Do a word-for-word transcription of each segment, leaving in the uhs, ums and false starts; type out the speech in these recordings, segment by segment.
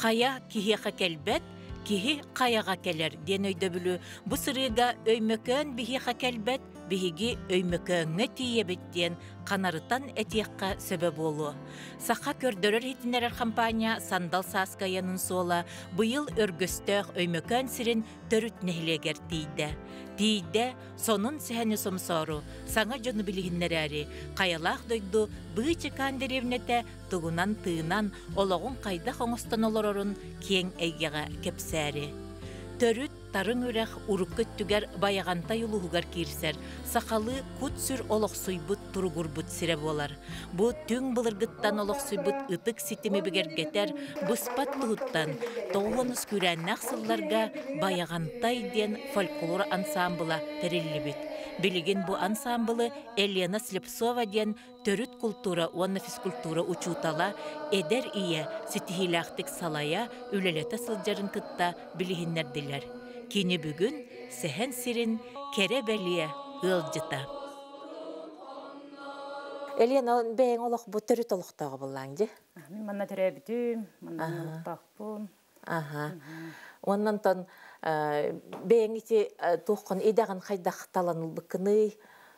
Қая кихеха келбет, кихи қаяға келер ден өйді білу. Бұ сырыға өймөкөн бихеха келбет, биһиги өймөкөңө тиебиттен канарытан этиякка сөбөп болу. Саха көрдөрөр хитинерер компания Сандал Саскаянын сола быйыл өргөстөк өймөкөн сирин төрүт нехлегер тийде. Тийде сонун сехени сомсору саңа жону билигиннерери каялах дойду быйчы кандеревнете тугунан тыынан ологун кайда хоңостон олорорун кең эйгега кепсәри. Төрүт тарың үрәх уруккөт түгер баяғанта юлуғығар кирсер, сақалы кут сүр олықсуйбыт туругурбыт сире болар. Бу түң былыргыттан олықсуйбыт ытык ситими бігергетер, бұспат тұғыттан тоғыныз күрәннақ сылларға баяғантай ден фольклор ансамбыла терелі бит. Билигин бу ансамблы Елена Слепцова ден төрүт культура, уанна физкультура учутала, эдер ие ситихилақтық салая үлелеті сылжарын кытта билигиннердилер. Кини бүгін сәхен сирин кере бәлие ылжыта. Елена, бәйін олық бұ түріт олықтағы болаңды? Мен манна түрі бітім, манна олықтақ бұл. Оннан тон бәйін ете тұқын едағын қайдақ таланыл бұқыны?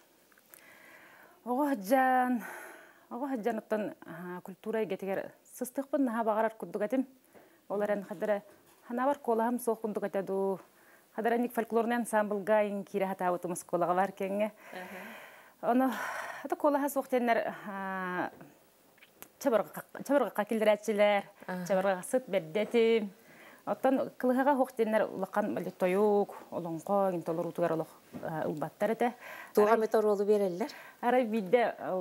Оға жан, оға жан оттан культура егетігер сыстықпын наға бағарар күдді ғатым. Оларын қадыры хана бар колағым соқ күнді ғатаду. Хадараник фольклорный ансамбльга ин кире хатаутымыз колаға бар кенге. Оны ата колаға соқтенлер чабырға қакелдер әтшілер, чабырға сыт бәддетім. Оттан қылғаға хоқтенлер ұлаққан бәлі тойук, олыңқо, интолар ұтығар олық ұлбаттар әті. Туға метар олы берелер? Арай бидде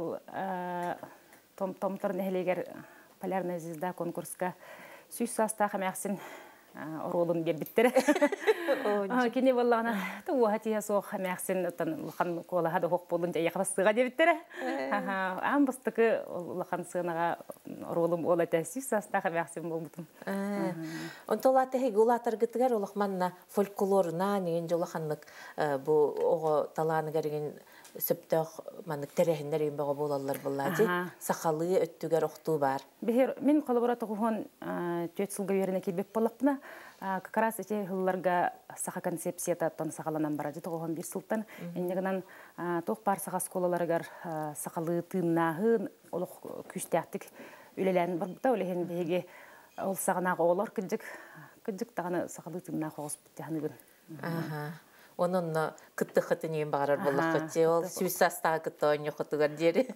томтар нәхелегер полярная звезда конкурска сүйс саста қамяқсын оролын бербиттер. Кене боллағына туға тия соқ қамяқсын ұлақан қолаға да хоқ болын жайы қабастыға дебіттер. Ам бұстықы ұлақан сығынаға оролым ол әті сүйс саста қамяқсын болмытым. Онтолаты хеге ұлатар гітігер олықманна фольклорына неген жолақанлық бұл оғы таланы кәрген сөптөк манык терехиндер эми бага болалар буллады. Сахалы өттүгөр октуу бар. Мен коллаборат огон төрт жылга берене келбек болаппына. Как раз эти хылларга саха концепцията тон сахаланан барады. Тогон бир жылдан эндегенен ток бар саха школаларыгар сахалы тыыннагы олук күчтәктик үлелен бар да үлеген беге ол сагынага олар кыжык кыжык таганы сахалы тыыннагы хогус биттәнүгүн. Аха. Onun kıttı kıttı neyim bağırır bulak kıttı. Ol süysastığa kıttı oyunu kıttıgar deri.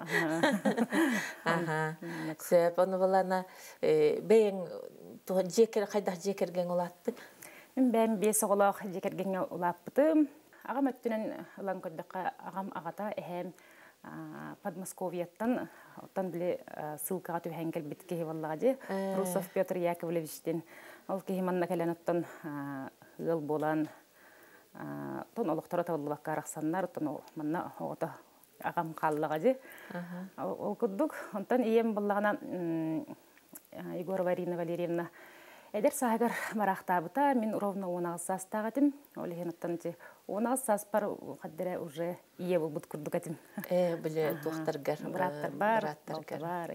Söp onu bulana beyin jeker kaydak jekergen olattı? Ben besi olaq jekergen olappıtım. Ağam öttünen lan köddüqa ağam ağata ehem Подмосковьяттан оттан биле ссылкага түһәнгел биткеһи валлагы. Русов Петр Яковлевичтен ол кеһи манна келен оттан ыл болан тон олықтары табылылық қарақсанлар, тон манна оғыта ағам қалылығы. Ол күрдік, онтан ием болағына Егор Варина Валерьевна әдер сағығар марақтабыта, мен ровно онағыз састағатым. Ол ең оттан онағыз сас бар қаддері уже ие бұл бұд күрдік атым. Біле доқтарғар, браттар бар, доқтар бар.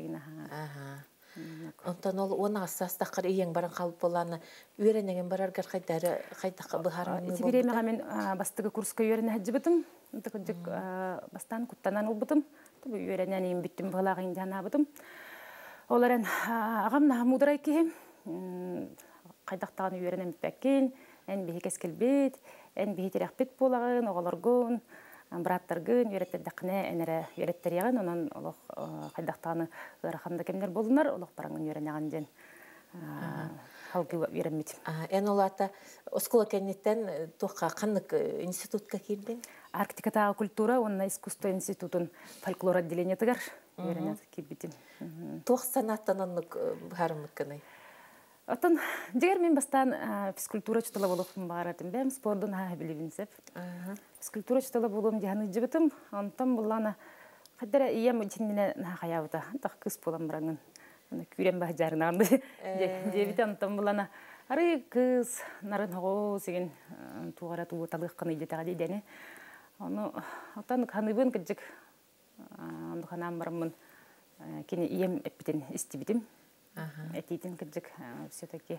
Онтан ол онағыз састақыр ең баран қалып боланы үйренеген барарғар қайдаққа бұхарымын болды? Сибиремеға мен бастығы курсқа үйрене әджі бұтым. Бастан құттанан ол бұтым. Үйренен ең бүттім бұғылағын жана бұтым. Оларын ағам наға мұдырай кейім. Қайдақтағын үйренен бәккен. Ән бейі кескелбет, ән бейі терек болағын, оғаларғын. Браттаргын, үйреттердіқіне әнері үйреттер еғін, онын қайдақтағыны ғырақанда кемдер болынар, олық бараңын үйренеған ден халқы үйренмейді. Ән олата, оскола кәнеттен тоққа қанық институтқа келдің? Арктикатағы культура, онына искусство институтын фольклор отделениетігер үйренет келбейтін. Тоқ санаттан онық бұхарымық қынай? Оттан, дегер мен бастан физкультура чутала болуқпын бағаратым. Бәм спордың ха білебінсеп. Физкультура чутала болуым дегені жібітім. Онтан бұлланы қаддара ием үтініне қаябыта. Тақ күс болам біраңын. Күрем бағы жарын ағынды. Дебіті онтан бұлланы. Ары күс, нарын ғоу сеген туғара туғы талық қыны едетіға дейдені. Оттан қаныбын күджік. Онды қанам барымын. Кені ием әппітен істебітім. Этитин кыджык все-таки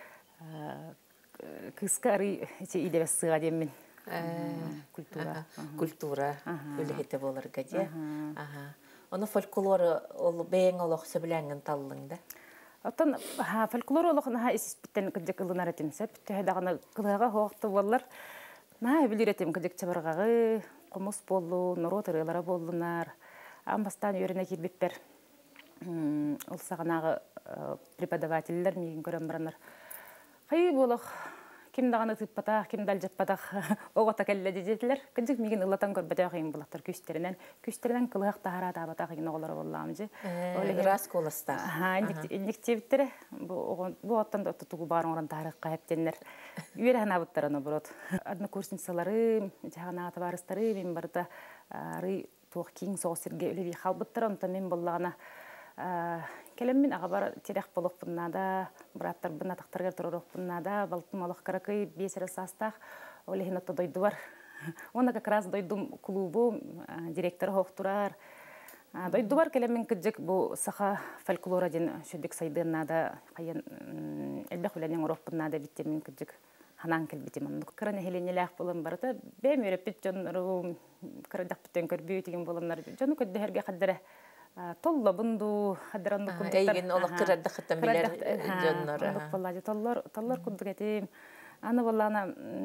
кыска ары идебес сыга демин. Культура. Культура үлехете болар гаде. Оны фольклор ол бәйң олық сөбіләңін таллыңда? Оттан фольклор олық наға есіспіттен кыджык ылынар етім сөп. Түйедағаны қылыға хоқты болар. Наға білер етім кыджык чабырғағы, құмыс болу, нұрот ырылара болунар. Амбастан үйеріне келбеппер. Ол сағанағы преподавателілер меген көрім бұранар. Қай болық, кем дағаны тыппатақ, кем дәл жаппатақ оғата кәлі дедетілер. Кінжік меген ұлатан көрбәтақ ең болақтар күштерінен. Күштерінен қылығақ тағара табатақ ең оғылары болағымжы. Рас қолыстақ. Індіктебіттері. Бұл оттан да тұтығы барын орын тағырық қайыптенлер. Үйер ғана бұттараны бұрот. Адны курсинсалары, жағана атабарыстары, мен барда ары туық кейін соғысырге өлі бей қалбыттар. Онта мен болағына келеммин ағабар терек болып бұннада, бұраттар бұнна тақтарғар тұрырық бұннада, балтым олық қарақы бесері састақ, олығын отта дойду бар. Оны как раз дойдум клубу, директоры хоқтурар. Дойду бар келеммин күджік бұл сақа фольклора ден шөдік сайдығыннада, қайын әлбәқ өләнен ұрық бұннада биттемін күджік ханан келбетемін. Қырын әхеленеләқ болын барыда, бәйм өреппет жон ұру, қырыдақ біттен көрбеу деген болынлар. Жону көдді әрге қаддары толла бунду хадранды кудуктар. Эйген олық кырады хыттан билер жоннары. Толлар кудук этим. Аны боллана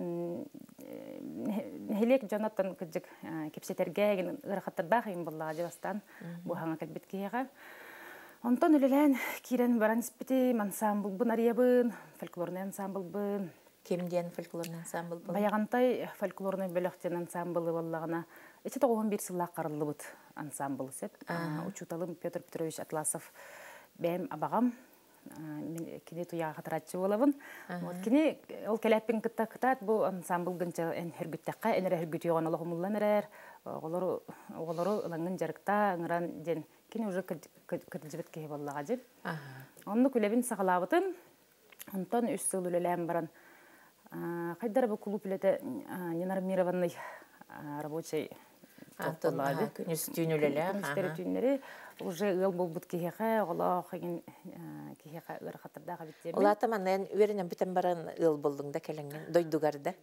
хелек жонаттан кыджык кепсетерге ырахаттарда кыйын боллага жабастан бу хаңа келбет кийга. Онтон үлелен кирен баран испити ансамбл бун ариябын, фольклорный ансамбл бын. Кемден фольклорный ансамбл бын? Баягантай фольклорный бөлөктен ансамблы боллагана эти тоғын бир сылла қарылы бұд ансамбл сеп. Учуталым Петр Петрович Атласов бәйім абағам. Кене туяға қатыратшы болабын. Кене ол кәләппен кітта-кітат бұл ансамбл гынча ән хүргіттәққа, әнірі хүргіт еуған олығымылан әрәр. Оғылары ұлаңын жарықта, ыңыран ден. Кене уже кірділжібет кей боллаға жеп. Онны күләбін сағалабытын. Онтан үш сыл үлеләм баран. Қайдар бұл клуб үлеті ненармированный рабочий Күніз түйінілелі. Күністері түйінері. Уже ұл бұл бұд кейеға, ола қиын кейеға ұр қатырдағы біттемін. Ола атаманнан өрінен бітен баран ұл болдың да кәліңген, дойдуғарды?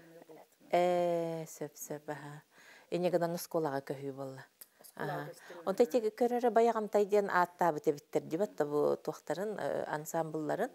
Сөп-сөп. Енегідан ұсколаға көйі болы. Онда тегі көрері баяғамтайден атта біте біттер дебатта бұл туақтарын, ансамбылларын.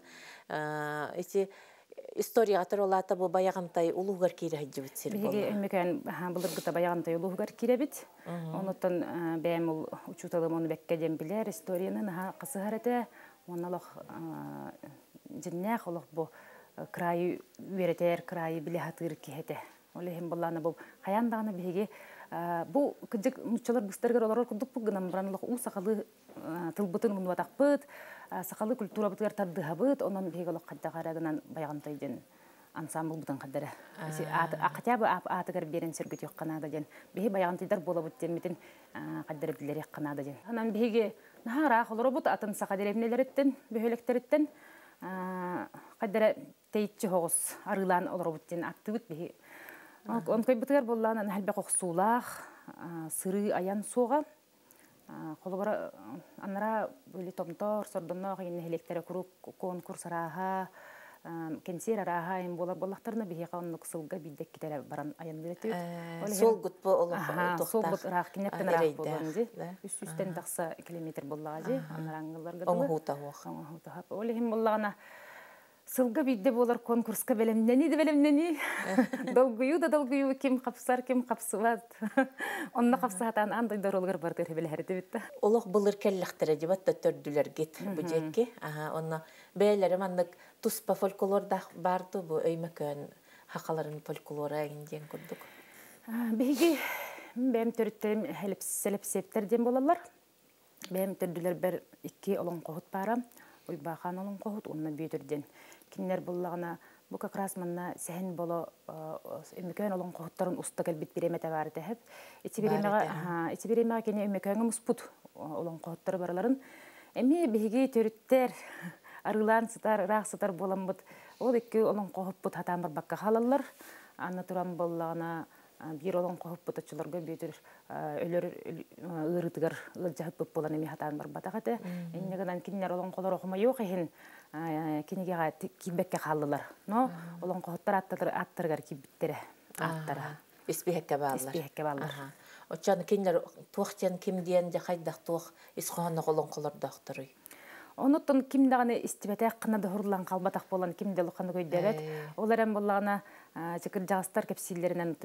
История атыр олата бұл баяғамтай ұлуғар кейді хаджы бітсер болды. Беге өмекен бұлырғыта баяғамтай ұлуғар кейді біт. Оныттан бәйім ұл ұчуталым оны бәкке дем білер. Историянын қысығар әті. Оналық жиннәқ олық бұл крайы өретер, крайы біле хатыр кейді. Олығын болланы бұл қаяндағаны беге бұл күджік мұтчалар бұстарғар олар күрдік бұл ғынан бұранылық ұл сақалы тылбытын мұны батақ бұд, сақалы культура бұтығар тардыға бұд, онан беге олық қаддаға арағынан баяғантайден ансамбыл бұдан қаддары. Ақытябы атығар берін сүргіт еқ қанада ден. Беге баяғантайдар бола бұд деметін қаддары білер еқ қанада ден. Анан беге нағарақ олар бұд атын сақа деревнелереттен, бөхелектереттен қаддары тейітші хоғыз арылан олар бұд ден атты бұд беге. Он көйбітігер боллағынан әлбәқ оқсулақ, сыры аян соға. Қолыбара аннара бөлі томтор, сордоннақ, ені хелектері күрік конкурс араға, кенсер араға ем болар болақтарына бейеға оның қысылға бейдек кетері баран аян білетті. Сол ғыт бұл олық тоқтақ? Сол ғыт ұрақ, кенеттен ұрақ болуынды. Үст-үстен тақса километр боллағы. Олығын боллағына сылға бейді болар конкурсқа бәлемнені де бәлемнені. Долгую да долгую кем қапсар, кем қапсыват. Онна қапсағатан андайдар олғыр бардыр бәләрді бітті. Олық бұлыр кәліқтірі жебатта төрділер кет бүджекке. Онна бәләрім андық тұспа фольклордақ барды бұл өймекөн хақаларын фольклора әгінден күрдік. Бейге бәйім төріттерім сәліп-септерден болалар. Бәйім төрділер бір екі олың қоғыт барам. Уйбахан олың қоғыт, онна бүйдірден. Кинер боллағына, бұл как раз манна сәхін болу өмекөн олың қоғыттарын ұста кәлбет беремет авары тәхіп. Эти беремеға кене өмекөңі мұспұд олың қоғыттары бараларын. Әме бейге төріттер, арылан сытар, рақ сытар болам бұд. Ол екі олың қоғыт бұд хатан бір баққа қалалар. Анна тұран боллағына бир олон кохуп бутачыларга битер өлөр ырытыгар ылжахып болан эми хатан бар батагата эннегенен киннер олон колор окума yok эхин киниге кимбекке халлылар но олон кохоттар аттыр аттыргар кибиттере аттара испехекке баалар испехекке баалар очан киннер туохтен ким диен де хайдах туох исхоны олон колор докторы онуттон кимдаганы истибете кына да хурлан калбатак болан кимде луканы көйдөрөт оларам боллагана жекер жагыстар кепсиллеринен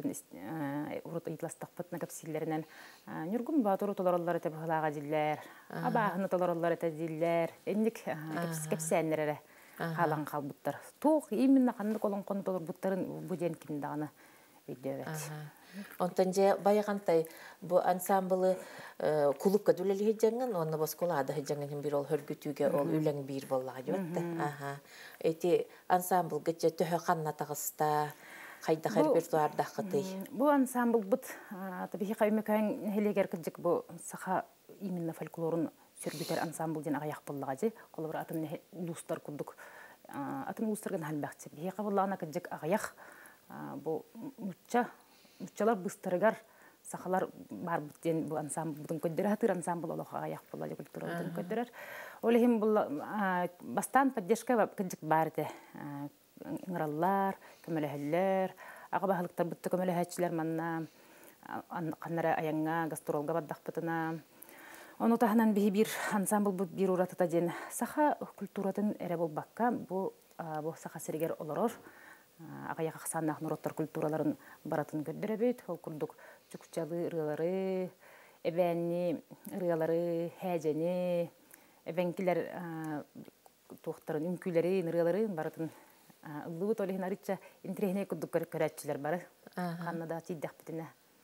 урут ыйтластак пытна кепсиллеринен нүргүн баатуру толороллар те балага диллер абаахны толороллар те диллер эндик кепсеннере халан калбыттар тук именно кандык олон кон толор буттарын буден кимдаганы көйдөрөт. Онтан же баяғантай бұл ансамблы клубка дүлелі хеджеңін, онны баскола ады хеджеңін бір ол хөргүтүүге ол үләң бір боллаға жөтті. Эти ансамбл гетче төһө қанна тағыста, қайда репертуардақ қытай. Бұл ансамбл бұд, табихи қаймекайын хелегер кіджік бұл сақа именно фольклорын сөргүтер ансамбл ден ағаяқ боллаға же, қолы бір атын улустар күлдік. Атын улустарған халбәқчі. Бихи қабыллағына кіджік ағаяқ бұл мұтча Учалар быстырыгар сахалар бар бутен бу ансамбл бутун көддөрө хатыр ансамбл олоха аяк болла культура бутун көддөрөр. Олехим бул бастан поддержка кыжык барды. Ыңраллар, көмөлөһөллөр, ага бахылыктар бутты көмөлөһөчүлөр манна каннара аянга гастролга баддакпытына. Ону таханан бихи бир ансамбл бут бир уратыта ден саха культуратын эре болбакка бу бу саха сиригер олорор. Ағая қақсаннақ нұроттар культураларын баратын көддіребейт. Ол күрдік жүкчалы ұрылары, әбәнні ұрылары, хәжені, әбәнкілер туқтарын, үмкүлері, ұрылары баратын ұллығы толығын арытша интерехіне күрдік көрәтчілер бары. Қаннада тейдіқ бітіне.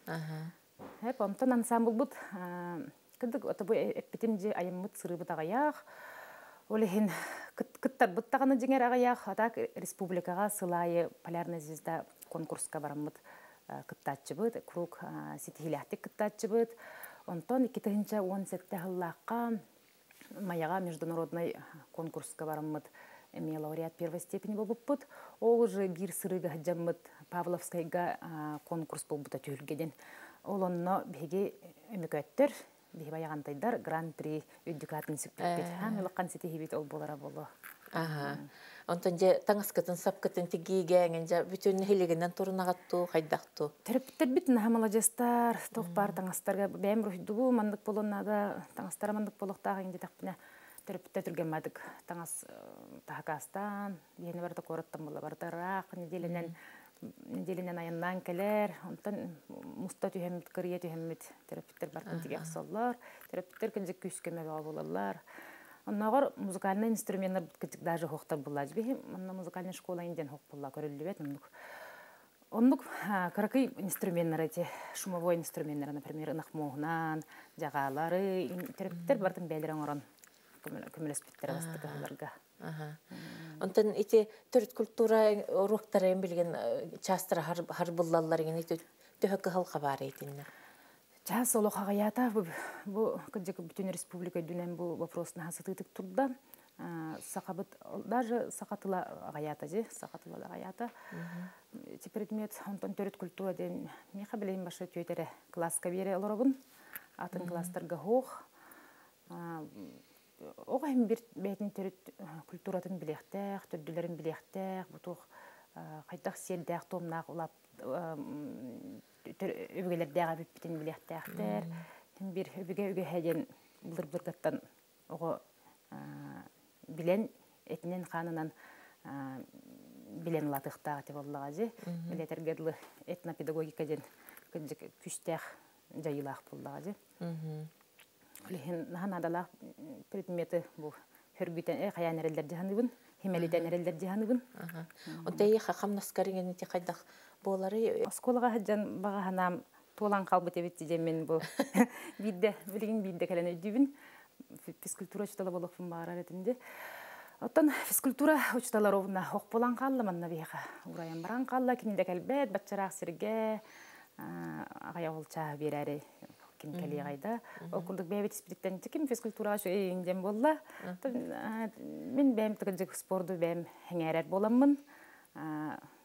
Әп, онтан ансамбл бұд. Күрдік оты бұл әппетім же айыммыт сыры бұд ағаяқ. Олехин кыттар бұттағаны жеңер ағаяқ, атақ республикаға сылайы полярный звезда конкурсқа барамыд кыттатчы бұд, круг сетихиляхтик кыттатчы бұд. Онтон iki bin on sekiz ғыллаққа маяға международный конкурсқа барамыд, эми лауреат первой степени бұл бұд. Ол уже бір сырыға жамыд Павловскайға конкурс бұл бұта түйілгеден. Ол онно беге өмекөттер. Бихи баяғантайдар гран-при үддікатын сүппет. Хан ұлыққан сеті хебет ол болара болу. Онтан же таңаскатын сапкатын тегейгенген же бүтін хелегенен тұрынағатту, қайдақту? Түріптер бітін хамала жастар, тоқпар таңастарға бәйім рухидугу мандық болуынада таңастара мандық болуқтағы енді тақпына түріптер түрген мадық. Таңас тағақастан, бейіні барды қораттан бола бардырақ, неделенен неделенен аяннан келер, онтан мұста түйемет, кірие түйемет терапевттер бартын теге ақсалар, терапевттер кінжік күйіскеме баға болалар. Оннағыр музыкальный инструменттер кінжік даже хоқтар болла жібе, онна музыкальный школа инден хоқ болла көрілі бет. Оннық қарақы инструменттер әте, шумовой инструменттер, например, ынақ моғынан, жағалары, терапевттер бартын бәлірен орын көмілеспеттер бастығы оларға. Онтан ити төрт культура уруктарын билген частыра har буллаллар ген ити төһөккө халка бар этинне. Час олох агаята бу кыжык бүтүн республика дүнен бу вопросна хасытык турда. Сакабыт даже сакатыла агаята же, сакатыла агаята. Эти предмет онтан төрт культура ден меха билейм башы төйтере класска бере олоробун. Атын класстарга хох. Оғайым бір бәйтін түріт культуратын білектәк, түрділерін білектәк, бұтуқ қайтақ селдәк, томнақ, олап өбігелердәға бүппітін білектәқтер. Бір өбіге-өбіге әден бұлыр-бұлырғаттан оғы білен, әтінен қанынан білен латықтағы деп олыға же. Білетергерлі этнопедагогика ден күштәқ жайылақ болыға же. Олехин нахан адалақ предметі бұл хөргүтен әй қаян әрелдер жаханыбын, хемелиден әрелдер жаханыбын. Ондай қақам наскарingen ете қайдақ болары? Осколыға хаджан баға ханам толан қалбыт әбетті жемен бұл бейді, білген бейді кәлін өйдейбін. Физкультура ұчталы болықпын бағар әретінде. Оттан физкультура ұчталар оғына оқ болан қалды манна бейға. Ураян баран қалды, кенінде кәлбәт, батчарақ сірге, ағая олча берәрі. Кали гайда окулдук бебет спиттен тиким физкультура шу эңден болла. Мен бем тигежик спорту бем хеңерер боламмын.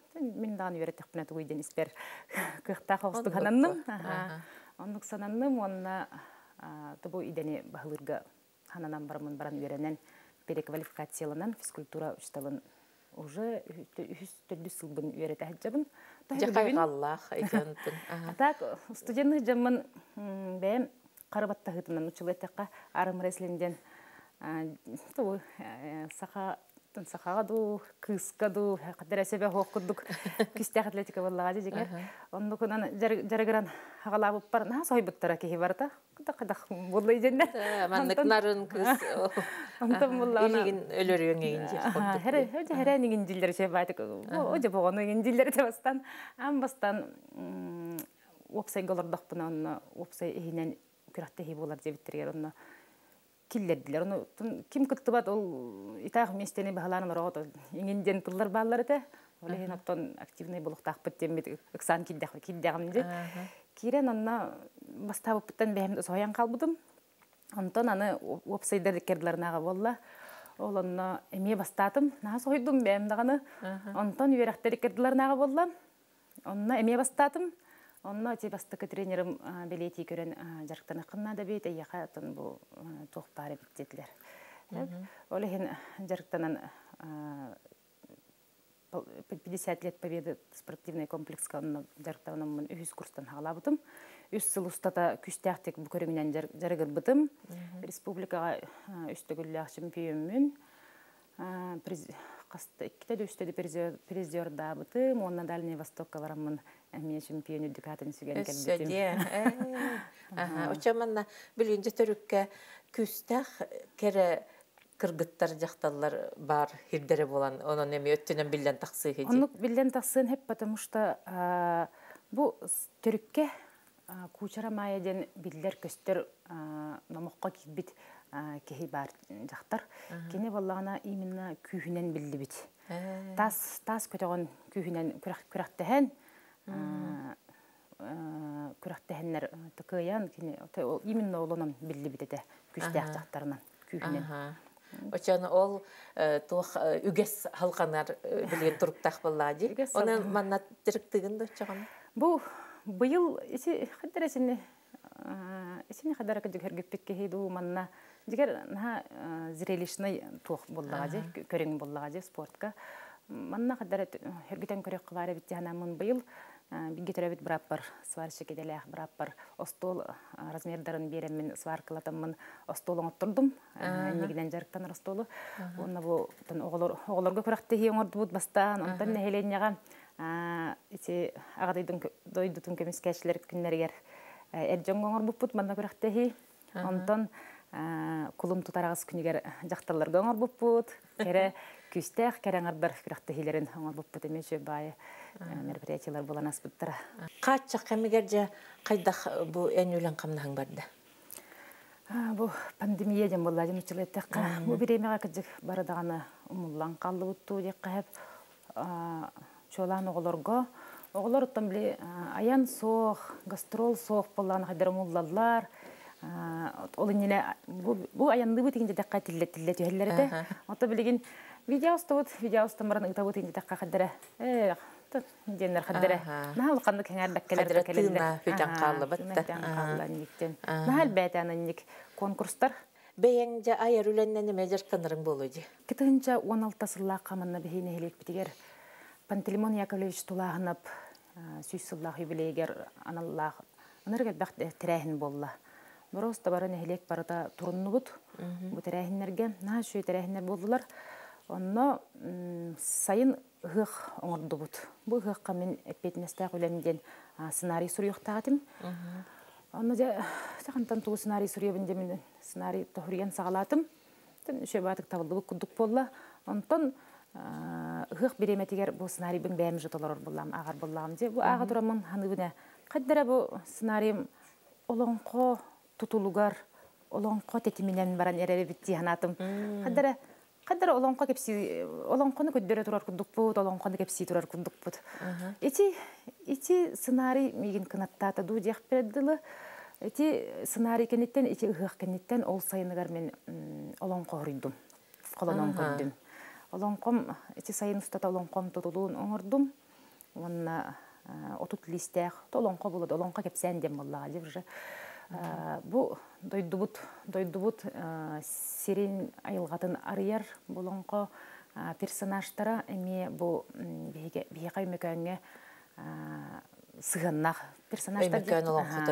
Мен даган үйрәтек бина туйден испер кыхта хостук хананным. Оннук сананным, онна тубу идени бахылырга хананан бармын баран үйрәнен переквалификацияланан физкультура учталын уже үс төрт сылбын үйрәтә хаҗабын. Жакай Аллах әйтәнтен. Так, студентны жаммын бәм карабатта хытынан учулетакка арым реслинден ту саха сахага ду кыска ду кадер себе хоккудук кистә атлетика баллага дигәр. Оннукунан жарыгран хагалабып бар, на сойбыттара ки барта. Кыта кыда булды иденде. Манныкларын кыз. Онтон буллана. Илеген өлөрүң инде. Хәре, хәре хәре нигин җилләр шәй байтык. О җабаганы нигин җилләр тәбастан, ам бастан опсай голордак бунан опсай ихинен күрәтте хи булар дип биттергән онны. Киллердилер. Оны ким кыттыбат ол итах местени бахаланын рогот иңинден тыллар баллар эте. Ол хин оттон активный булуктак биттем бит ыксан килдек килдегим ди. Кирен онна бастабыптан бәһем соян калбыдым. Онтон аны веб-сайттар кердләрнәгә болла. Ол онна эме бастатым. На сойдум бәһем даганы. Онтон юрәктәр кердләрнәгә болла. Онна эме бастатым. Онна тибастыкы тренерым билети көрен жарыктаны кынна да бит, яка тон бу тох бары биттетлер. Ол хин жарыктанан пятьдесят лет победы спортивный комплекска онна жарыктанан үз курстан халабытым. Үз сыл устата күчтәктек бу көрүнгән жарыгырбытым. Республикага үстөгүлләк чемпионмун. Каста икките дөстөдө призер да бытым, онна Дальний Востокка барамын. Мен чемпион үдүкатын сүгән кәлбетим. Ага, очаманна билинҗе төрүккә күстәх кере кыргыттар жакталлар бар, хирдере булан, онун эми өттүнөн билен таксы хеди. Онук билен таксын хеп, потому что бу төрүккә кучара майяден биллер көстөр номокка кибит кеһи бар жактар. Кене баллагына именно күйүнен билди бит. Тас тас көтөгөн күйүнен күрәктәһен күрәктәһеннәр тыкыян кене именно олонон билди бит эте күчтәк жактарынан күйүнен. Очаны ол тух үгес халканар билген туруктак баллади. Оны манна тиректигин да чаган. Бу быйыл isi хәдәрәсене исене хәдәрәк дигәргәп кеһиду манна дигәр на зрелищный тух буллагы көрәң буллагы спортка манна хәдәрәт хәргәтән көрәк кылары бит янамын быйыл бигетерә бит браппар сварщик иделәх браппар остол размердарын берем мен сваркалатамын остолын оттырдым нигедән жарыктан остолы онна бу оглор оглорга көрәкте һиңорды бут бастан онтан нәһеленнәгә ити агадыйдын дойдутун көмескәчләр күннәргәр эрҗән гоңор буппут манна көрәкте һи онтан кулун тутарагыз күнигәр жакталар гоңор буппут кере күстәх керәңәрдәр көрәкте һиләрен гоңор буппут эмеше бай мероприятиялар буланас буттара. Кача кемигәрҗә кайдах бу әнүлән камнаһың барды. Бу пандемия дем булла дем чилеттә. Бу биремәгә киҗик барадаганы умуллан калды бутту дип кәһәп чолан оголорго оголор оттан биле аян соох гастрол соох булган хәдер муллалар ол инне бу аянды бу тигинде дәккә тиллет тиллет һәлләрдә ата билеген видео стот видео стамраны итә бу тигинде дәккә хәдер э дендер хәдер нахал кандай кәңәр бәккәләр кәләндә хүтән калды битте нахал бәтәнен ник конкурстар бәйәнҗә аерүләннән мәҗәр канырың булыды китенчә он алты сыллак камынны бихине һелек битигәр Пантелеймон Яковлевич Тулагынып сүйсіллах юбилейгер аналлах аныргет бәқті тірәхін болла. Просто барын әхелек барыда тұрынны бұд, бұ тірәхінлерге, на шөй тірәхінлер болдылар. Онно сайын ғық оңырды бұд. Бұ ғыққа мен әппетінестәқ өлемден сценарий сұруйықтағатым. Онно де сақантан туғы сценарий сұруйыбын мен сценарий тұхырген сағалатым. Шөй батық табылды бұ күдік болла. Онтон Гык биреметигер бу сценарийбин бәм жотолор булам, агар булам ди. Бу ага турамын ханыбына. Каддара бу сценарийм олонко тутулугар, олонко тетиминен баран эрере битти ханатым. Каддара каддара олонко кепси, олонконы көддөрө турар кудук бут, олонконы кепси турар кудук бут. Эти эти сценарий мигин кынаттата ду диях бердилы. Эти сценарий кенеттен, эти гык кенеттен ол сайыныгар мен олонко рыйдым. Колонон көддүм. Олонком эти сайын устата олонком тутулуун оңордум. онна отут листех толонко булды олонко кепсен дем боллага же уже бу дойдубут дойдубут сирин айылгатын арыяр болонко персонажтара эми бу биге биге каймекөнгө сыганнах персонаждар Өймөкөн олонкото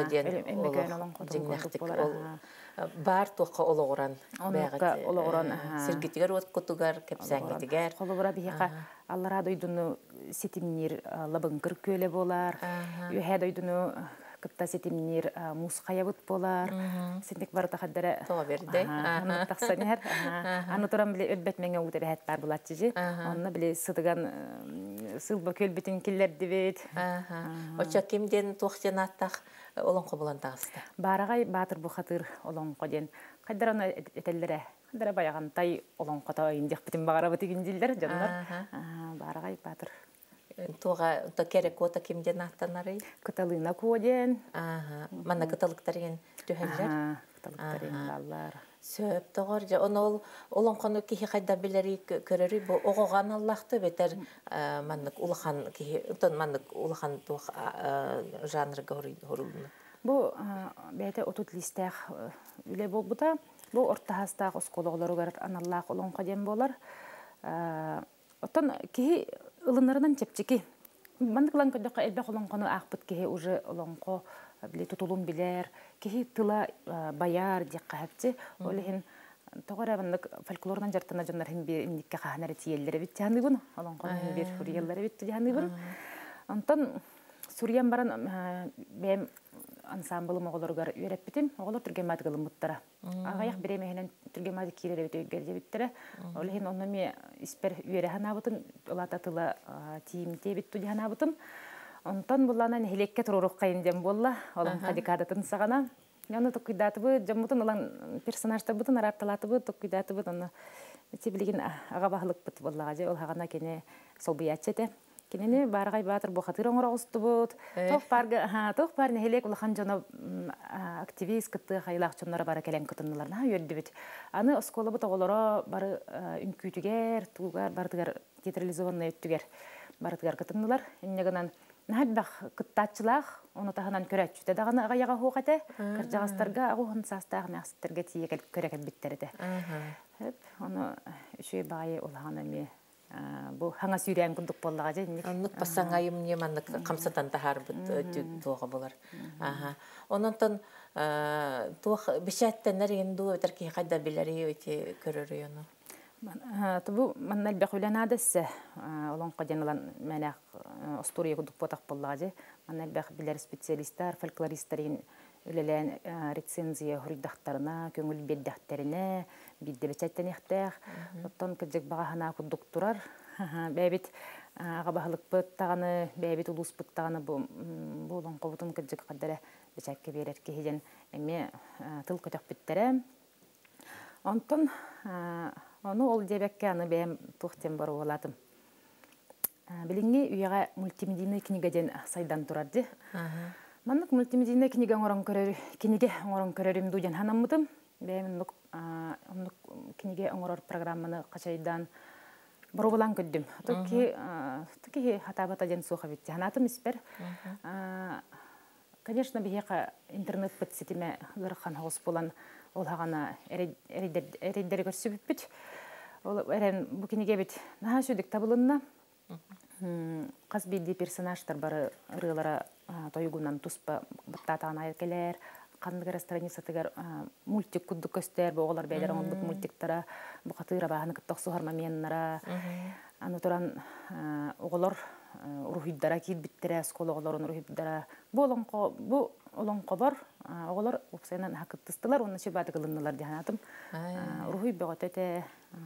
диен бар туаққа ологоран бәгат ологоран сиргитигер откутугар кепсәңгитигер холобура биһиха аллара дойдуну сетимнир лабыңкыр көле болар үһә дойдуну кытта сетимнир мускаябыт болар сендик барыта хаддара тоо берде тахсанер аны туран биле өббет меңе үтер хәт бар булатчы онны биле сыдыган сылба көлбетин киллер дибет оча кимден туохтенаттах олонко булан тагыста барагай батыр бу хатыр олонко ден кайдараны этеллере кайдара баягантай олонкото индик битин багара битин дилдер жаннар барагай батыр туга то керек ота кимден аттанары Каталина Коден ага манна каталыктарыгын төһөллөр каталыктарын аллар сөп тогор же онол олонкону кихи кайда билери көрөрү бу огоган Аллахты бетер маннык улахан кихи тон маннык улахан тух жанры горулну бу бете отут листех үле болбута бу ортахастак оскологлору аналлах олонко дем болар отон кихи ылынарынан чепчики мандыклан көдөккө элбе олонкону акпыт кихи уже олонко биле тутулум билер кихи тыла баяр дикка хапчы олехин тогора мандык фольклордан жартына жандар хим бир имникке ханары тиеллери бит жаныбын олонкону бир хурияллары бит жаныбын антон сурьян баран бем ансамблы моголоргар үйрәппитим оголор түргемат кылымыттара агаяк биремехенен түргемат киреле битегерде биттер олехин онноми испер үйрә ханабытын олататыла тиимте битту ханабытым онтон булланан хелекке турурук кайындем болла олон кадикадатын сагана яны токуйдатыбы жаммутун улан персонажтарбытын арарталатыбы токуйдатыбы оны тибилигин ага бахлык бит боллага же ол хагана кене солбиячете кинени баргай батыр бу хатыр оңорогустубут тох парга ха тох парны хелек улахан жана активист кытты хайлак чоннора бара келен кытыннылар на йөрдүбүт аны осколобу тоголоро бары үнкүтүгер тугар бардыгар театрализованный өттүгер бардыгар кытыннылар иннегенан нахбах кыттачылах оны таханан көрөчүтө даганы агаяга хугате кыржагастарга агуун састагы максаттерге тиегел көрөкөт биттерде хеп аны үшөй бай улахана ми бу хаңа сүйрән күндүк боллага же нук басаңайым не маннык камсатан тахар бит туга болар аха ононтон тух бишаттенер инду өтерки кайда билери өте көрөрү аны Табу маннал бахуланадас олон каденлан менах история күндүк потак боллага же маннал бах билер специалисттар фольклористтарин үлелен рецензия хурдактарына көңүл беддактерине бидде бечеттенехтер оттон кыжык багахана күндүк турар бебит ага бахылык быттаганы бебит улус быттаганы бу болон кобутун кыжык кадере бечекке берер кехен эме тыл көтөк биттере онтон onu ol debekке аны бем тухтен бар болатым. Билинги уяга мультимедийный книгаден сайдан турады. Маннык мультимедийный книга оңорон көрөр, книге оңорон көрөрүм дүйен ханаммытым. Бем нук онук книге оңорор программаны качайдан боробалан көддүм. Токи токи хатабата ден суха битти. Ханатым испер. Конечно, бияка интернет битсетиме гырхан хос болан ол хагана эриддер көрсүбүт. Ол эрен бу книге бит наха сөдүк табылынна. Каз бидди персонаждар бары ырылара тойгунан туспа баттатан айкелер, кандыгара страницатыгар мультик кудду көстөр, боголар бейлер оңдук мультиктара, бу катыра бааны кыттак сухар моментнара. Аны туран оголор рухиддара кит биттере, скологолорун рухиддара. Бу олонко бу олонко бар, оголор упсайнан хакыттыстылар, оны шебаты кылыннылар диханатым. Рухи бөгөтөтө.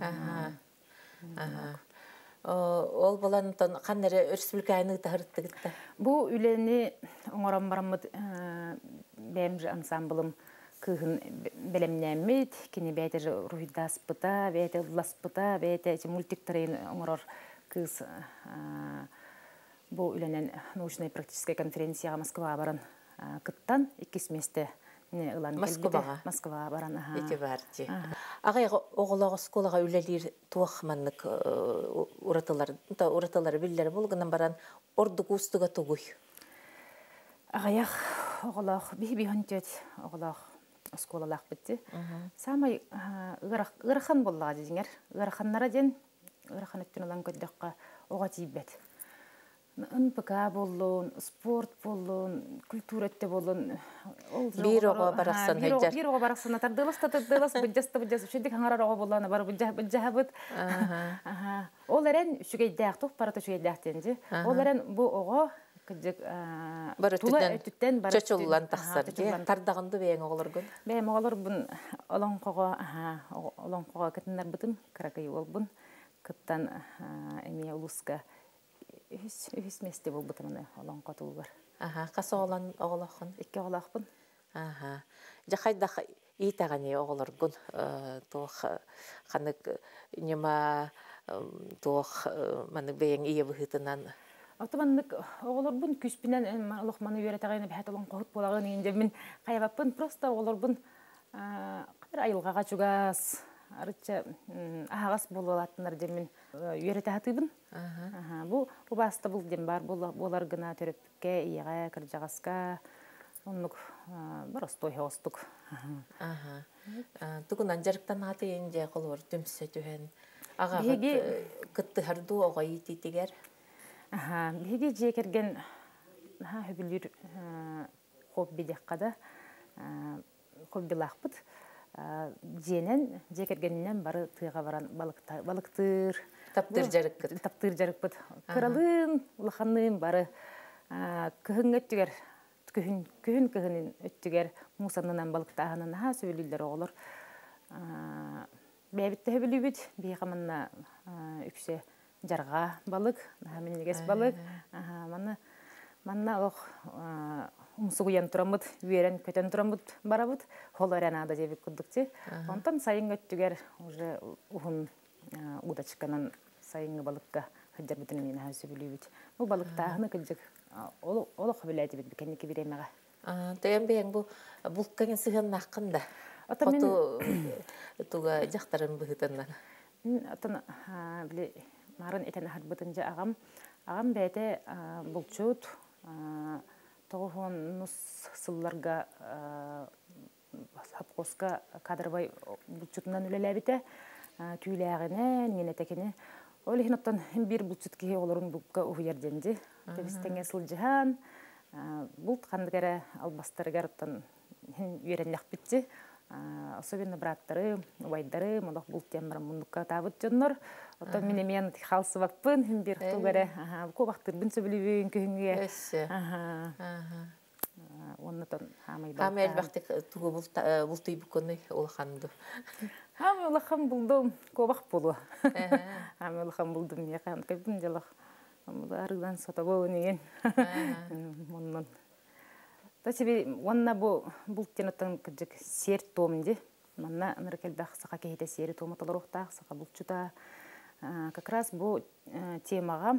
Ол болантон кандары республиканы тахыртты гитте. Бу үлени оңорон барамыт бемж ансамблым кыгын белемнемит, кини бетер рухидаспыта, бетер ласпыта, бетер мультиктарын оңорор кыз бу үленен научная практическая конференцияга Москва баран кыттан икки месте не ылан Москвага Москва баран. Ити барчы. Агай оголого сколага үлелир туахманнык уратылар, та уратылар биллер булганан баран ордук устуга тугуй. Агаяк оголох би би хонтет оголох сколалах битти. Самай ырхан боллага дигер. Ырханнара ден ырхан өттөн алан көддөккө ого тийбет. Н п к боллун, спорт боллун, культура өттө боллун. Бир ого бараксан хеджер. Бир ого бараксан тардылас тардылас бужаста бужас шедик хаңарар ого боллана бар бужа бужабыт. Аха. Ол эрен үчүгейдәк тук парата үчүгейдәк денди. Ол эрен бу ого кыжык тула өттүттен бар. Чочуллан тахсар ди. Тардагынды бең оголоргун. Бең оголор бун олонкого, аха, олонкого кетинер бутун, каракай болбун. Кыттан эмия улуска Үс үс месте бул бутаманы алан катылгар. Аха, касы олан оголохун. Икки оголохпун. Аха. Жахайда итагани оголоргун. Тох ханык нема тох маны бең ие бухытынан. Атыманнык оголорбун күспинен олохманы үйрөтөгөнө бахат алан кот болагын инде мен каябаппын просто оголорбун кадыр айылгага чугас арыча агас болалаттынар демен үйрөтө хатыбын. Аха. Бу бу баста бул дем бар болар гына төрөпкө ийга кыржагаска оннук баростой хостук. Аха. Тугунан жарыктан аты инде колор төмсө төһөн. Ага кытты харду ого ититигер. Аха. Биги жекерген ха хөбүлүр хобби деккада хоббилахпыт. Женен жекергеннен бары тыга баран балыктыр таптыр жарыккыт таптыр жарыкпыт кыралын улаханын бары кыһын өттүгер күһүн күһүн кыһынын өттүгер мусанынан балыктаһынын ха сөйлүлөр оголор бебитте хөбүлүбүт бейхаманна үксе жарга балык хаминегес балык мана манна ох умсугуян турамыт, үйерен көтен турамыт барабыт, холорен ада жебек күддікте. Онтан сайын өттігер уже ухун удачканан сайынғы балыққа хаджар бітін мен хәзі білейбіт. Бұл балықтағыны күлдік олық біләді бет бекенеке беремеға. Тәйен бейін бұл бұлққанын сығын наққында? Қоту туға жақтарын бұғытындан? Отын біле марын етен ахар бұтынжа ағам. Ағам бәйті бұлчуд тоғын нұс сылларға сапқосқа кадырбай бұлчутынан үлеләбіті түйіләғіне, нен әтекені. Ол ең оттан бір бұлчут кейі оларын бұлққа ұйерденді. Төбістенге сыл жыхан, бұлт қандығары албастарығар оттан үйеренләқ бітті. Особенно браттары, уайдары, мұлық бұлттен барам мұндыққа табыт жоннор. Оттан мен емен қалсы бақпын, бір тұлғары көбақтыр бүн сөбілі күйінге. Өсі. Оннытын хамай бақта. Хамай әлбәқті тұғы бұлты бүкіні олқанды. Хамай олаққан бұлдым, көбақ болу. Хамай олаққан бұлдым, еқан көбін жалақ. Арыдан сота болу неген. Мұннан. Тасиби онна бу бултенаттан кыжык сер томди. Манна ныркелбах сака кейте сер томаталар ухтах сака булчута. Как раз бу темага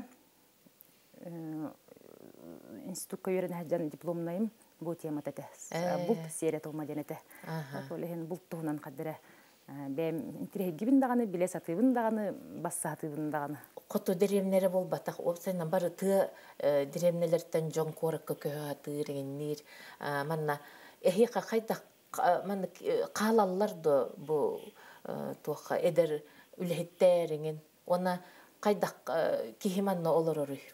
институтка үйрен хаджан дипломнайым бу тема тете. Булт сер тома денете. Олеген булттугунан кадыра бем интерегибин даганы, биле сатыбын даганы, басса сатыбын даганы. Қоту деревнері бол батақ, опсайынан бары ты деревнелерден жон қорыққа көйаты регеннер. Манна, әйеқа қайдақ, манна қалаларды бұл туаққа әдір үліхеттәріңін. Она қайдақ кейіманна олар орый?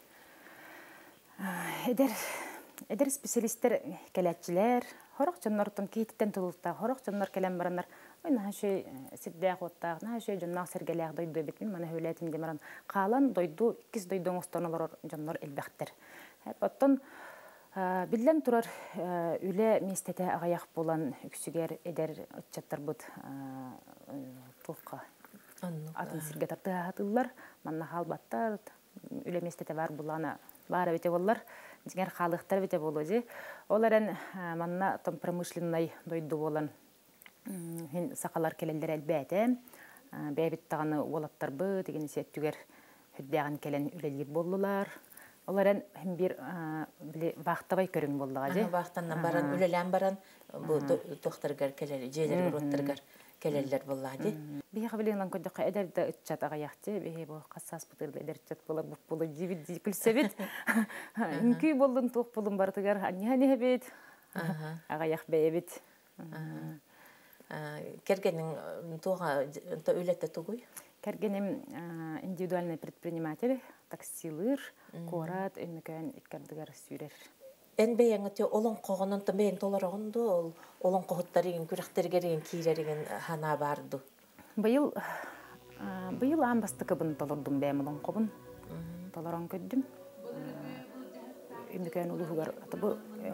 Әдір специалистер кәләтчілер, хорық жоннортын кейтіттен тұлылықта, хорық жоннор кәләм баранар. Ойна шөй сиддәк оттақ, на шөй жоннақ сәргеләк дойду бетмін, мана хөйләтім демаран. Қалан дойду, иккіз дойдуң останылар жоннор әлбәқтер. Оттан білден тұрар үлі местеті ағаяқ болан үксігер әдер өтчаттар бұд тұлқа. Атын сірге тарты атылар, манна қалбаттар, үлі местеті бар болана бар әбете болар, жеңер қалықтар бете болу же. Оларын манна промышленный дойду болан Хин сақалар келелдер әлбәті, бәйбіт тағаны олаттар бұ, деген сеттігер хүддәғын келен үлелер болдылар. Оларын бір вақтабай көрін болдыға же. Вақтаннан баран, үлелен баран, бұл тоқтарғар келелі, жейлер ұроттарғар келелер буллады. Бие хабилен көдөк эдерде ытчат агаяхты, бие бу кассас бутырды эдерчат болар бу болу жибит күлсебит. Инки болдун ток болун бартыгар анне не бит. Агаях бебит. Кергенин туга то үлетте тугуй. Кергеним индивидуальный предприниматель, таксилыр, корат, өнмөкөн иккардыгар сүрер. Эн бейеңете олон когонун та бейң толорогунду ол олон когуттарын күрәхтергерин кийрерин хана барды. Быйыл быйыл амбастыкы бун толордум бейм олон кобун. Толорон көддүм. Өнмөкөн улугар атыбы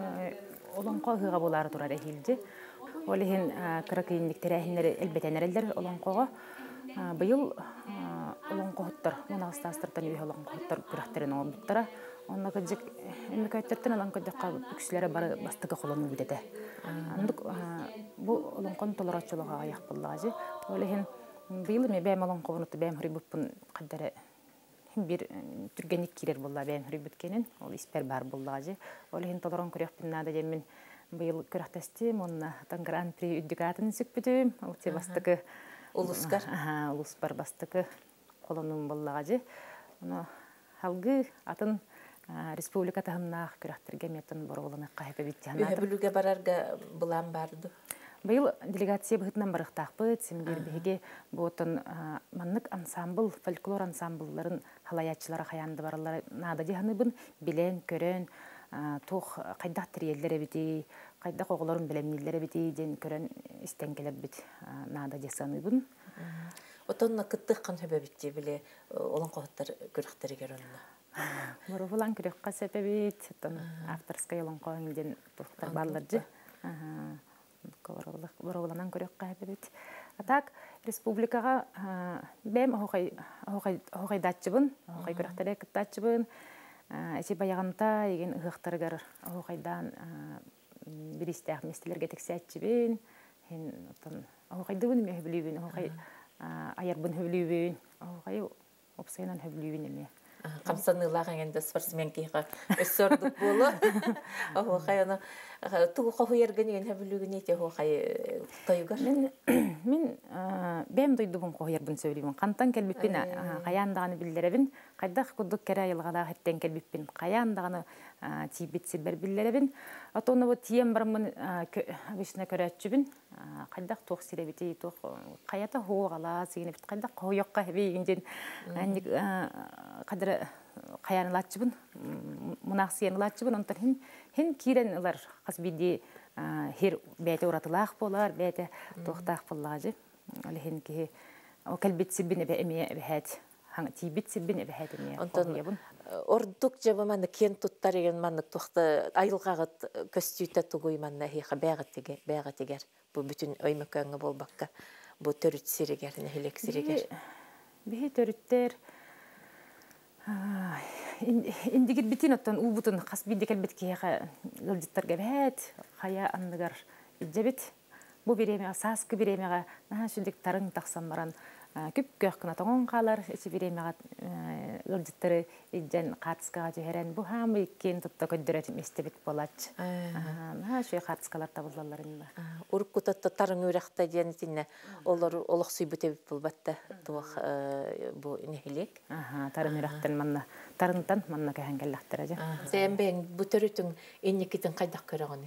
олон когыга болары турар эхилди. Олихин кыракыйник терехинер элбетенерлер олон кого. Быйыл олон когуттар, монастастыртан үйе олон когуттар күрәхтерин олбуттара. Онна кыжык эмекөттөртөн алан көдөккө күксүлөрө бары бастыгы колону бидете. Андык бу олонкон толорочулуга аяк буллагы. Олехин быйыл ме бем олон кобунуту бем хрибуппун каддары бир түргенник кирер булла бем хрибуткенин. Ол испер бар буллагы. Олехин толорон көрөкпүн нада демин быйыл көрөктөстүм, онна тан гран-при үдүгатын сүкпүтүм. Ол те бастыгы улускар. Аха, улуспар бастыгы колонун буллагы. Оно халгы атын республика тахыннах күрәхтерге метон бороланы кайпы биттәнә. Бөһөбүлүгө барарга булан барды. Быйыл делегация быһытнан барыктакпы, симбир биге ботон маннык ансамбл, фольклор ансамбльларын халаячылары хаянды баралар. Нада диханыбын билен, көрөн, тох кайдак тириелләре бити, кайдак огларын белемниләре бити ден көрөн истенгелеп бит. Нада десаныбын. Отонна кыттык кан хөбөбитти биле олон коготтар күрәхтерге ронна. Мурулан күрәккә сәбәбит, тон авторская лонкоң ден тохтар балларҗы. Аха. Коварлык муруланан күрәккә сәбәбит. Атак республикага бем хогай хогай хогай датчыбын, хогай күрәхтере кыттачыбын. Эче баяганта деген ыгыктаргар хогайдан биристәх местеләргә тексәтчибен. Хин тон хогайдыбын ме билибен, хогай аярбын хөблүбен. Хогай опсайнан хөблүбен эме. Камсанылар генде спортсмен кийга өссөрдүк болу. О хаяна тугу кохуергенен хөблүгүн эте хой тойгар. Мен мен бем дойдубун кохуербин сөйлөйм. Кантан келбиппин каяндаганы билдеребин. Кайдак кудук кере йылгала хеттен келбиппин. Каяндаганы тибитси бер билдеребин. Атону бу тием бармын обычно көрөчүбүн. Кайдак тох сиребити тох каята хоогала сигинеп кайдак коёкка бейинден анник кадыр каянылачыбын мунаксыянылачыбын онтон хин хин кирен алар касбиди хер бете уратылак болар бете тохтак боллажы ал хин ки о келбитсибине бе эме бехет хаң тибитсибине бехет эме онтон ордук жабаман кен туттар еген маннык тохта айылгагыт көстүйтө тугуй манна хиха бегатиге бегатигер бу бүтүн өймөкөңө болбакка бу төрүт сиригер нехилек сиригер бе төрүттер индигит битин оттон убутун касбиди келбет кияга ылжыттарга бет кая андыгар иджебит бу биреме асаскы биремега на шүндик тарың таксам баран күп көккүнө тоңон калар эчи биремега ылжыттары иджен катскага жерен бу хамы иккен тутта көддөрөт местебит болач на шу катскалар табылалар инде уркутатта тарың үрәхтә дигәнтинне олар олык сөйбүтеп булбатта тух бу нехилек аха тарың үрәхтен манна тарынтан манна кәһәнгәлләхтәре җа сен бен бу төрүтүң инникитен кайдак көрөгөне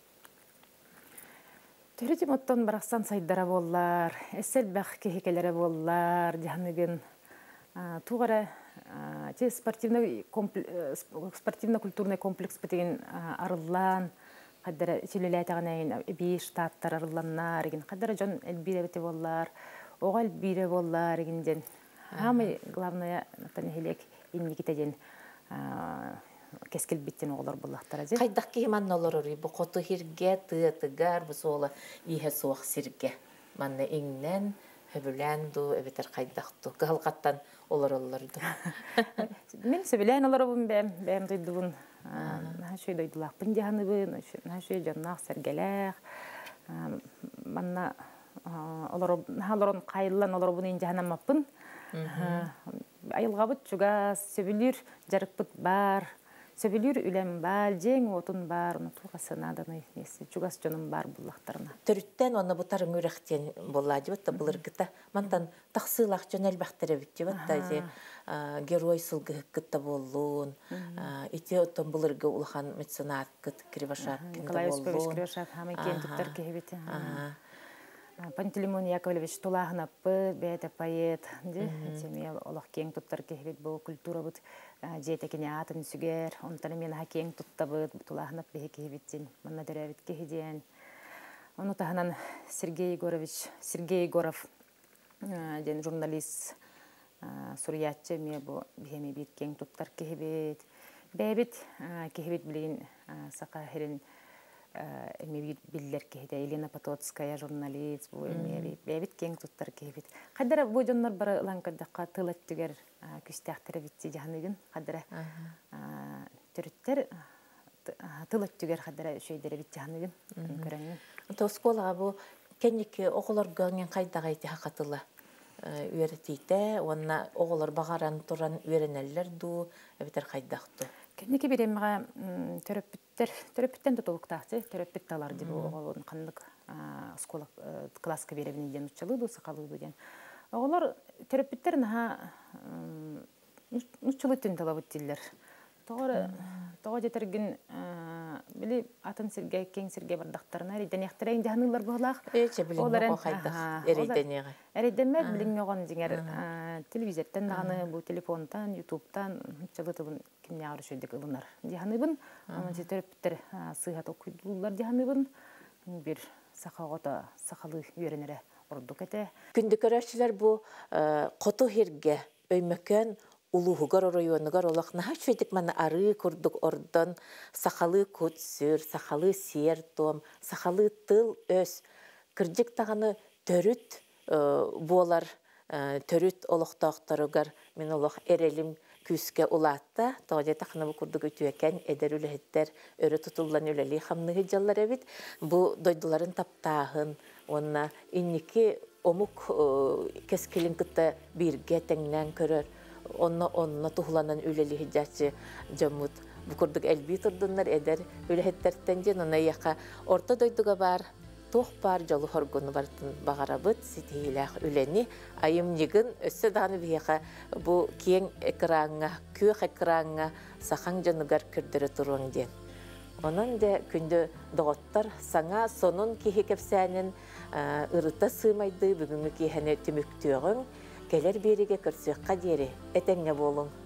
төрүтүм оттон бараксан сайдара боллар эсел бак кехекелере боллар җаныгын тугара те спортивный комплекс спортивно-культурный комплекс деген арыллан каддар чилелетаган би штаттар арылланнар ген каддар жон элбиребете боллар огал бире боллар генден хамы главное натанелек инникитеден кескел биттен оглар боллактар же кайдак кийман олор бу коту хирге тыгар бу сола ихе соох сирге манна иңнен хөбүләнду эбетер кайдакту галгаттан олор олорду мен сөбүлән олорбун бем бем дойдубун на шөй дойдулакпын жааныбын на шөй жаннак сергелек манна олор халорон кайыллан олорбун ин жаанамаппын айылгабыт чугас сөбүлүр жарыкпыт бар сөбүлүр үлем бар, жең отун бар, оны тугасынаданы несі, жугас жонун бар буллактарына. Төрүттен оны бутарын үрәхтен боллады бутта булыргыта. Мантан тахсылах жөнел бахтыры битти бутта же герой сылгы кытта боллун. Ите оттон булыргы улхан меценат кыт Кривошап Николай Осипович Кривошап хамы кен туттар кехбити. Пантелеймон Яковлевич Тулахнаппы, бәйті поэт, теме олық кен туттар кехбит бұл культура бұд жетекіне атын сүгер, онтаны мен кен тутта бұд Тулахнап бәйі кехбиттен, манна дөрәбит кехеден. Оны тахынан Сергей Егорович, Сергей Егоров, ден журналист Сурьятчы, ме бұл бәйме бейт кен туттар кехбит. Бәйбит кехбит білейін сақа херін эмебит биллер кехде Елена Потоцкая журналист бу эмебит бебит кең туттар кехбит. Кадара бу жоннор бара ланкадакка тылат тигер күстәхтәре битти жаһаныгын кадара төрүттер тылат тигер кадара шөйдәре бит жаһаныгын көрәңнән. Тоскола бу кеннике оголор гәңген кайдагайты хакатыла. Үеретите, онна оголор багаран туран үеренеллер ду, эбитер кайдакту. Кеннике биремга төрөпүттер, төрөпүттен тотолуктакчы, төрөпүт талар дип оголун кандык школа класска беребинен учалыды, сакалыды ден. Оголор төрөпүттер наха учулуттен талабыт дилер. Тоғыр, тоғы жетерген білі атын сірге, кен сірге бардақтарына әрейден жағынылар бұғылақ. Өйте біліңі қойдақ әрейденеға. Әрейденмәк біліңі оған жеңер телевизорттан дағаны, бұл телефонтан, ютубтан, чалытыбын кемне ағыры шөлдік ұлынар. Жағыныбын, оның жетеріптер сыйғат оқыдылар жағыныбын, бір сақағыта сақалы үйренері ұрдық әті. Күнді көрәшілер бұл қоту херге өймөкен улуғығар оройуанығар олақ наға шөйдік мана ары күрдік ордан сақалы көтсір, сақалы сер том, сақалы тыл өс. Кірдік тағаны төріт болар, төріт олықтақтарығар мен олақ әрелім күске улатта, тоғыда тақына бұл күрдік өтуекен әдер үліхеттер өрі тұтылан үләлі қамнығы жаллар әбіт. Бұл дойдыларын таптағын, онына иннекі омық кескелін күтті бірге тәңнен көрір. Онна онна тухланан үлели хиджачы жамут букурдук элби турдуннар эдер үлехеттерден жен она яка орто дойдуга бар тух бар жолу хоргону бартын багарабыт ситилах үлени айым нигин өссө даны бияка бу кең экранга күйөк экранга сахан жаныгар кирдире туруң ден. Онан де күндө доготтар саңа сонун кихи кепсәнин ырыта сыймайды бүгүнгү кихене түмүктүөгүң келер бериге көрсөкка дери этеңге болуң.